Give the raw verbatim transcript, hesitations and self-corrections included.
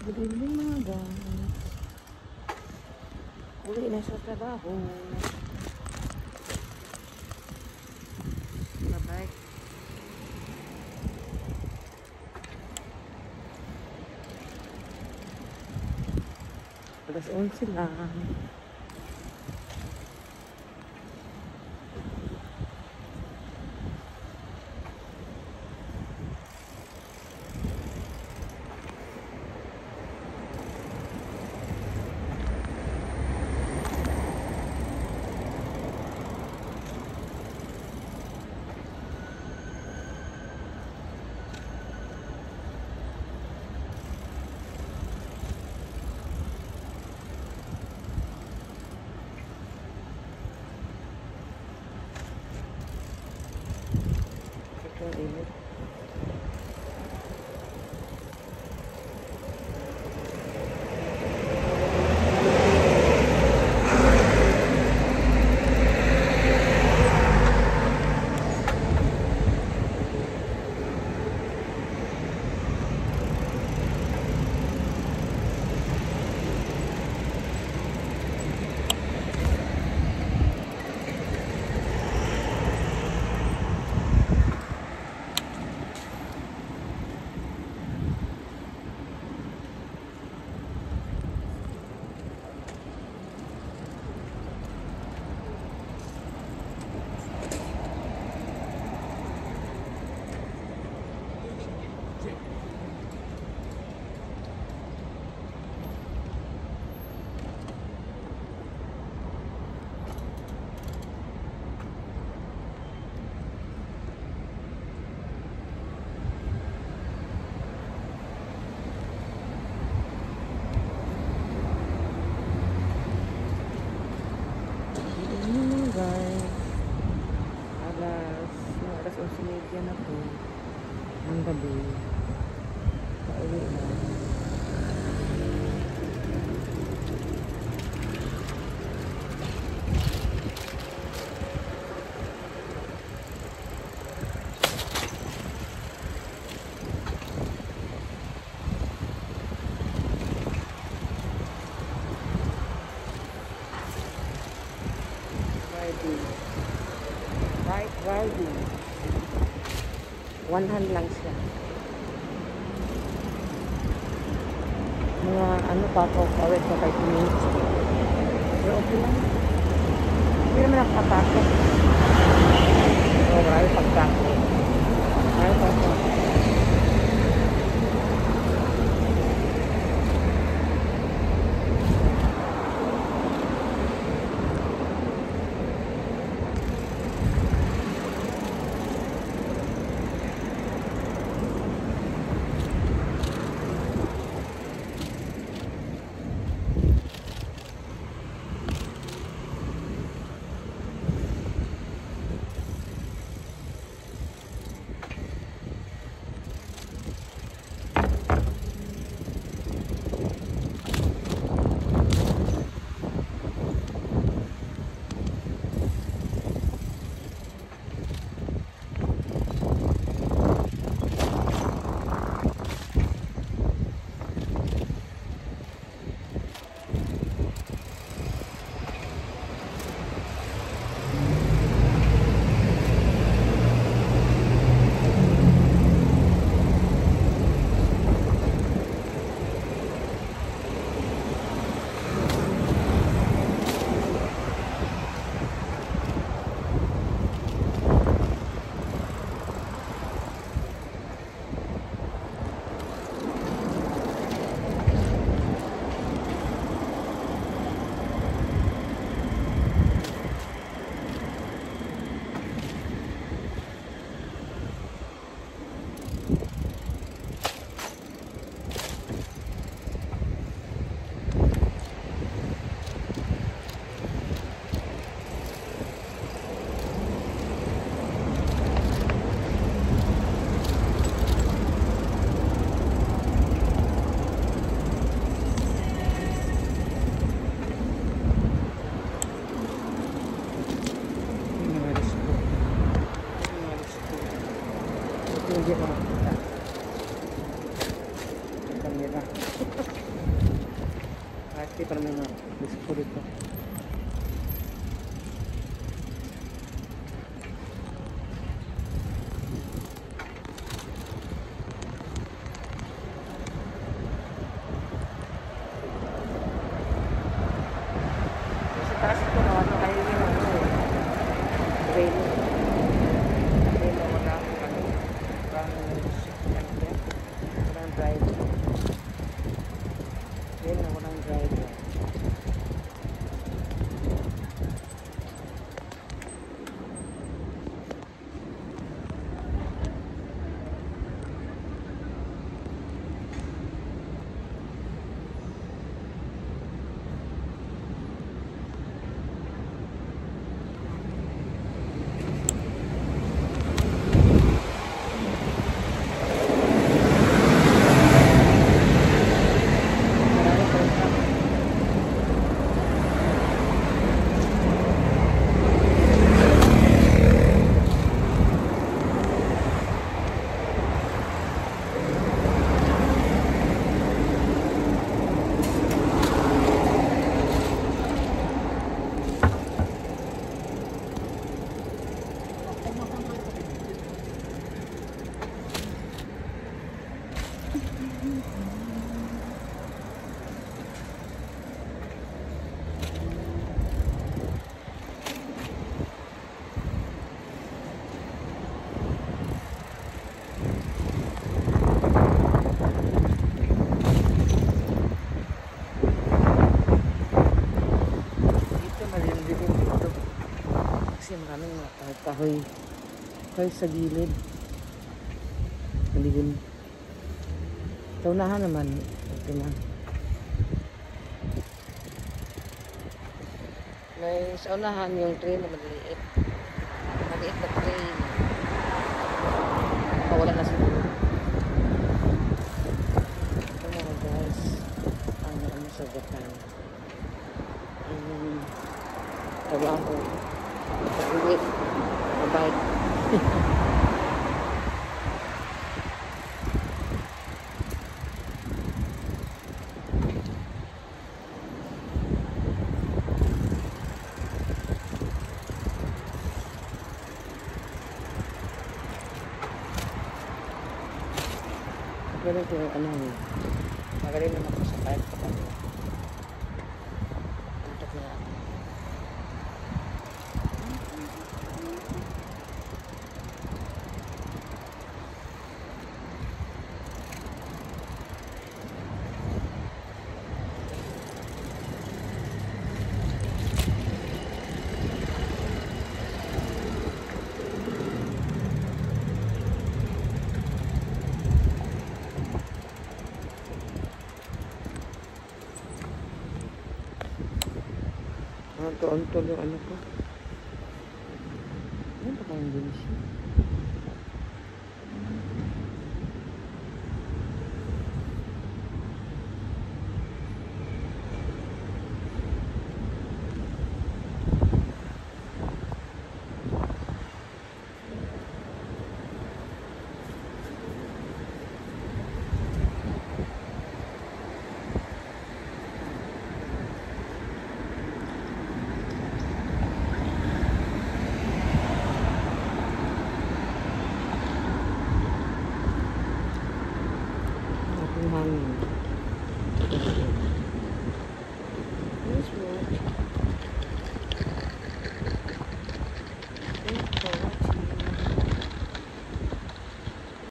Good evening mga guys. Uli na sa trabaho. Bye-bye. Alas onse lang. Ang init. Yan na po ng gabi. Pauwi na. Riding. Right riding. One hand lang siya. Mga ano pa ako, kawit sa five minutes. Pero okay lang. Hindi naman nakapasok. So, marami pagkakot. Marami pagkakot. Hindi ko makita. talaga. Kasi para may mga gusto dito. Sa taas ito na ano kayo yung ano eh. Train. Train na wala ang ano. Walang driver. Train na walang driver. Kasi maraming mga kahoy kahoy sa gilid. Malilim. Sa unahan naman, ito na. May sa unahan yung train na maliit. Maliit na train. Wala na siguro. Ito mga guys. Ang ano sa Japan. Um, trabaho. Pag-uwi. Mabait. Ganun ko yung ano. Magaling naman ko sa kahit pa kanya. Puntok na ako. Ang tuon-tuon yung ano ko. Ano ba kayong bilis?